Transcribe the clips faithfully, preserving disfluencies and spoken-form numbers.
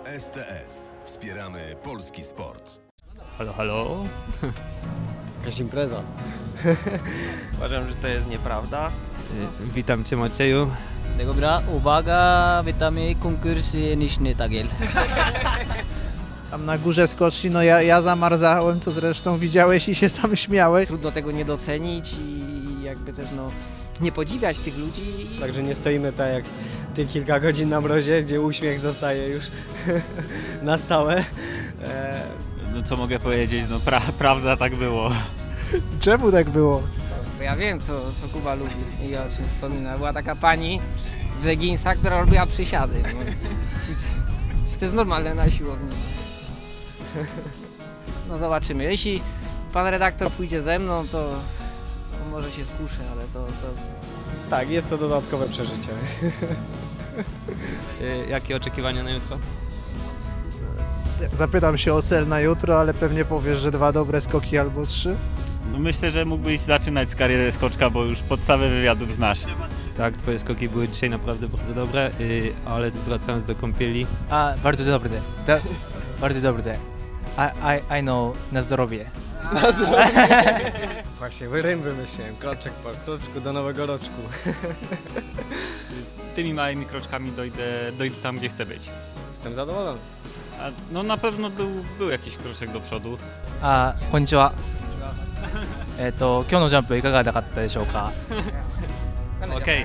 S T S. Wspieramy polski sport. Halo, halo. Jakaś impreza. Uważam, że to jest nieprawda. Witam Cię, Macieju. Dobra, uwaga, witamy konkursy Niszny Tagiel. Tam na górze skoczni, no ja, ja zamarzałem, co zresztą widziałeś i się sam śmiałeś. Trudno tego nie docenić i jakby też no nie podziwiać tych ludzi. Także nie stoimy tak jak ty kilka godzin na mrozie, gdzie uśmiech zostaje już na stałe. E... No co mogę powiedzieć, no pra prawda tak było. Czemu tak było? Ja wiem, co, co Kuba lubi i o czym wspomina. Była taka pani w leginsach, która robiła przysiady. No. Czy, czy to jest normalne na siłowni? No zobaczymy. Jeśli pan redaktor pójdzie ze mną, to, to może się skuszę, ale to... to... Tak, jest to dodatkowe przeżycie. Jakie oczekiwania na jutro? Zapytam się o cel na jutro, ale pewnie powiesz, że dwa dobre skoki albo trzy. No myślę, że mógłbyś zaczynać z kariery skoczka, bo już podstawy wywiadów znasz. Tak, Twoje skoki były dzisiaj naprawdę bardzo dobre, yy, ale wracając do kąpieli. A, bardzo dobre. To, bardzo dobre. I, I, I know, na zdrowie. Na zdrowie. Właśnie, rym wymyśliłem. Kroczek po kroczku do nowego roczku. Tymi małymi kroczkami dojdę, dojdę tam, gdzie chcę być. Jestem zadowolony. A no na pewno był, był jakiś kroczek do przodu. あ、こんにちは。えっと、今日のジャンプいかがだったでしょうか。 Okej,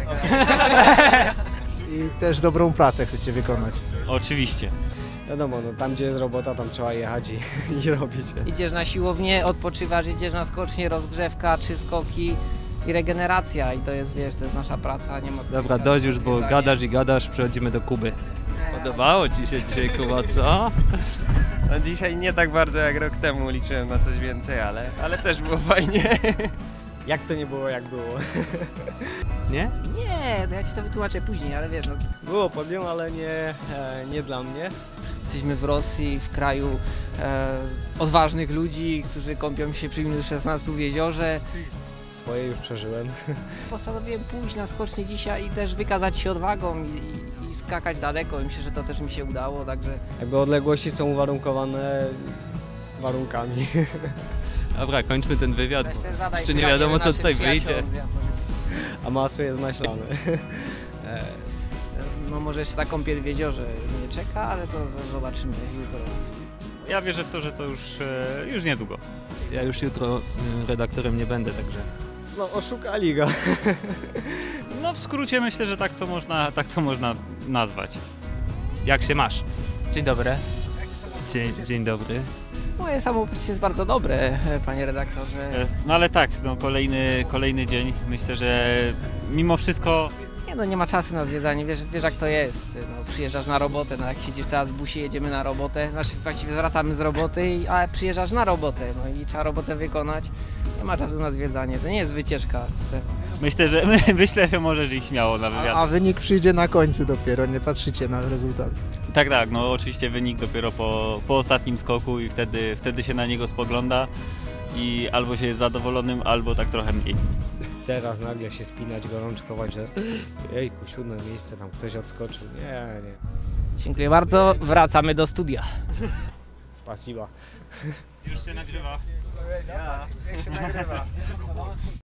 I też dobrą pracę chcecie wykonać. oczywiście. Wiadomo, no tam gdzie jest robota, tam trzeba jechać i, i robić. Idziesz na siłownię, odpoczywasz, idziesz na skocznie, rozgrzewka, trzy skoki i regeneracja. I to jest, wiesz, to jest nasza praca. Nie ma Dobra, czasu dość na już, bo zwiedzanie. gadasz i gadasz, przechodzimy do Kuby. Podobało Ci się dzisiaj, Kuba, co? No dzisiaj nie tak bardzo jak rok temu liczyłem na coś więcej, ale, ale też było fajnie. Jak to nie było, jak było. Nie? Nie, no ja ci to wytłumaczę później, ale wiesz, no, Było podium, ale nie, e, nie dla mnie. jesteśmy w Rosji, w kraju e, odważnych ludzi, którzy kąpią się przy minus szesnaście w jeziorze. Swoje już przeżyłem. Postanowiłem pójść na skocznie dzisiaj i też wykazać się odwagą i, i, i skakać daleko. I myślę, że to też mi się udało, także... Jakby odległości są uwarunkowane warunkami. Dobra, kończmy ten wywiad, Weź bo sobie zadaj jeszcze nie pytanie wiadomo, co naszym tutaj wyjdzie. przyjaciołom z Japonii. A masło jest maślane. E, No może jeszcze ta kąpiel w jeziorze nie czeka, ale to z- zobaczymy jutro. Ja wierzę w to, że to już, e, już niedługo. Ja już jutro y, redaktorem nie będę, także... no oszukali go. No w skrócie myślę, że tak to można, tak to można nazwać. Jak się masz? Dzień dobry. Dzień, dzień dobry. Moje samopoczucie jest bardzo dobre, panie redaktorze. E, No ale tak, no kolejny, kolejny dzień. Myślę, że mimo wszystko Nie no, nie ma czasu na zwiedzanie, wiesz, wiesz jak to jest. No, przyjeżdżasz na robotę, no jak siedzisz teraz w busie, jedziemy na robotę, znaczy właściwie wracamy z roboty, i, a przyjeżdżasz na robotę, no i trzeba robotę wykonać. Nie ma czasu na zwiedzanie, to nie jest wycieczka, Stefan. myślę, że myślę, że możesz iść śmiało na A, wywiad. a wynik przyjdzie na końcu dopiero, nie patrzycie na rezultat. Tak, tak, no oczywiście wynik dopiero po, po ostatnim skoku i wtedy, wtedy się na niego spogląda i albo się jest zadowolonym, albo tak trochę mniej. Teraz nagle się spinać, gorączkować, że jejku, siódme miejsce, tam ktoś odskoczył. Nie, nie. Dziękuję bardzo, wracamy do studia. Spasiba. Już się nagrywa. Niech się nagrywa.